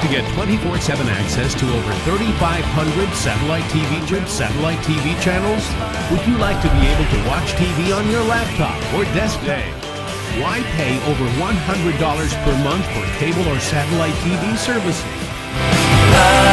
get 24/7 access to over 3,500 satellite TV chips, satellite TV channels? Would you like to be able to watch TV on your laptop or desktop? Why pay over $100 per month for cable or satellite TV services?